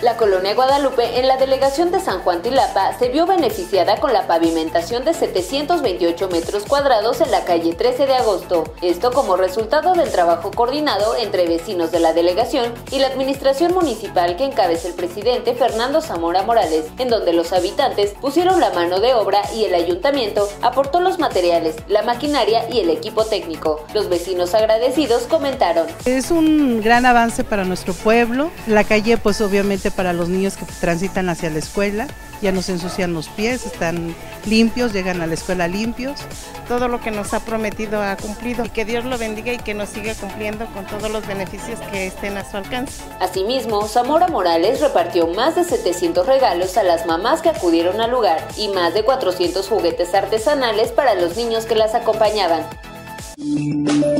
La colonia Guadalupe en la delegación de San Juan Tilapa se vio beneficiada con la pavimentación de 728 metros cuadrados en la calle 13 de agosto. Esto como resultado del trabajo coordinado entre vecinos de la delegación y la administración municipal que encabeza el presidente Fernando Zamora Morales, en donde los habitantes pusieron la mano de obra y el ayuntamiento aportó los materiales, la maquinaria y el equipo técnico. Los vecinos agradecidos comentaron: es un gran avance para nuestro pueblo. La calle, pues obviamente para los niños que transitan hacia la escuela, ya no se ensucian los pies, están limpios, llegan a la escuela limpios. Todo lo que nos ha prometido ha cumplido, y que Dios lo bendiga y que nos siga cumpliendo con todos los beneficios que estén a su alcance. Asimismo, Zamora Morales repartió más de 700 regalos a las mamás que acudieron al lugar y más de 400 juguetes artesanales para los niños que las acompañaban.